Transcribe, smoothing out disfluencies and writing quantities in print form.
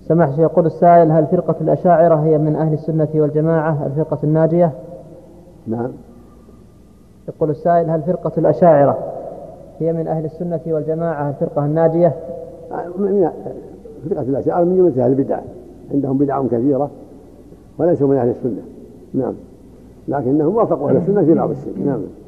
سماحة الشيخ، يقول السائل: هل فرقة الأشاعرة هي من أهل السنة والجماعة الفرقة الناجية؟ نعم. يقول السائل: هل فرقة الأشاعرة هي من أهل السنة والجماعة الفرقة الناجية؟ فرقة الأشاعرة من جملة أهل البدع، عندهم بدع كثيرة وليسوا من أهل السنة. نعم، لكنهم وافقوا أهل السنة في بعض الشيء. نعم.